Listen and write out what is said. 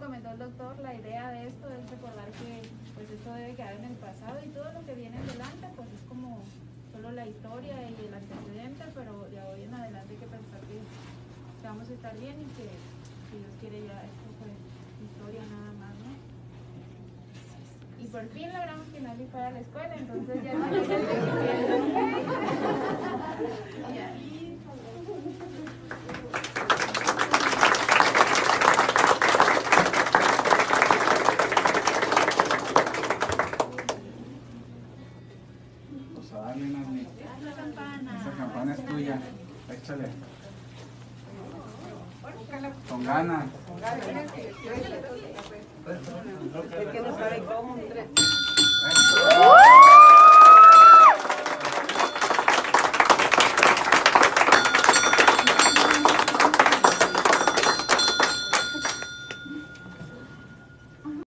comentó el doctor, la idea de esto es recordar que pues esto debe quedar en el pasado y todo lo que viene adelante pues es como solo la historia y el antecedente, pero de hoy en adelante hay que pensar que vamos a estar bien y que si Dios quiere ya esto fue historia nada más, ¿no? Y por fin logramos que Nali fuera a la escuela, entonces ya no hay que Pues a darle, Nali. la campana. Esa campana es tuya. Échale. Con ganas. Es que no sabe cómo. Eso.